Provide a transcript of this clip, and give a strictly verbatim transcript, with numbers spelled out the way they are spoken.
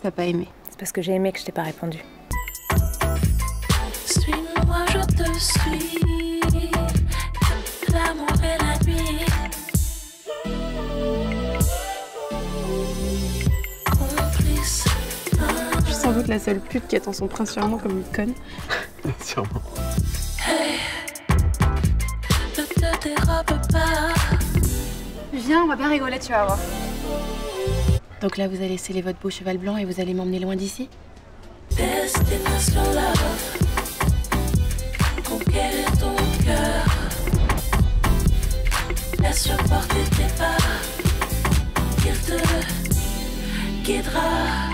T'as pas aimé? C'est parce que j'ai aimé que je t'ai pas répondu. Suis-moi, je te suis. L'amour et la nuit. Complice. Je suis sans doute la seule pute qui attend son prince sur moi comme une conne. Sûrement. Hey, ne te dérobe pas. Viens, on va bien rigoler, tu vas voir. Donc là, vous allez sceller votre beau cheval blanc et vous allez m'emmener loin d'ici? Destination love. Conquérir ton cœur. Laisse-le porter tes pas. Il te guidera.